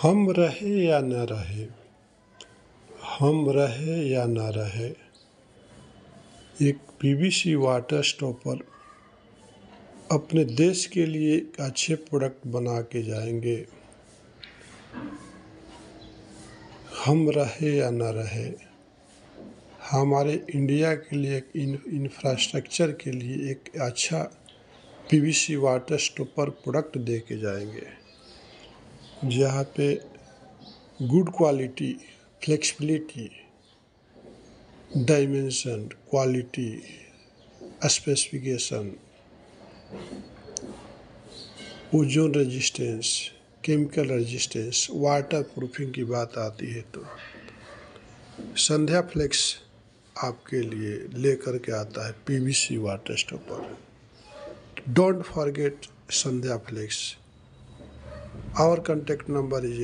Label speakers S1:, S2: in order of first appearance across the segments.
S1: हम रहे या न रहे, हम रहे या न रहे, एक पीवीसी वाटर स्टॉपर अपने देश के लिए एक अच्छे प्रोडक्ट बना के जाएंगे। हम रहे या न रहे, हमारे इंडिया के लिए एक इंफ्रास्ट्रक्चर के लिए एक अच्छा पीवीसी वाटर स्टॉपर प्रोडक्ट दे के जाएंगे, जहाँ पे good quality, flexibility, dimension, quality, specification, ozone resistance, chemical resistance, waterproofing की बात आती है तो संध्या फ्लेक्स आपके लिए लेकर के आता है PVC water stopper. Don't forget Sandhya flex. Our contact number is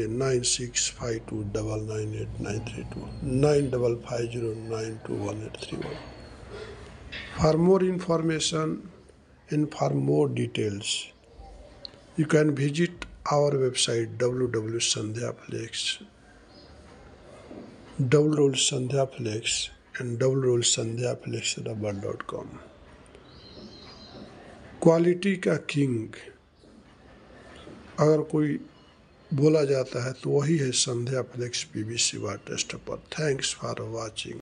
S1: 9652998932 9550921831. For more information and for more details, you can visit our website www.sandhyaflex and www.sandhyaflexrubber.com. Quality का किंग अगर कोई बोला जाता है तो वही है Sandhya flex PVC water stopper. Thanks for watching.